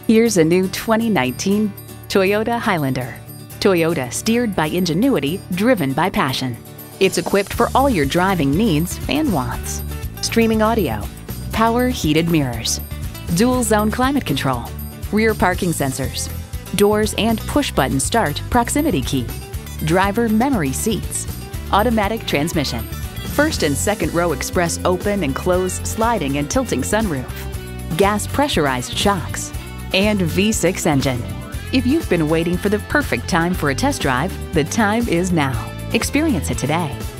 Here's a new 2019 Toyota Highlander. Toyota, steered by ingenuity, driven by passion. It's equipped for all your driving needs and wants. Streaming audio, power heated mirrors, dual zone climate control, rear parking sensors, doors and push-button start proximity key, driver memory seats, automatic transmission, first and second row express open and close sliding and tilting sunroof, gas pressurized shocks, and V6 engine. If you've been waiting for the perfect time for a test drive, the time is now. Experience it today.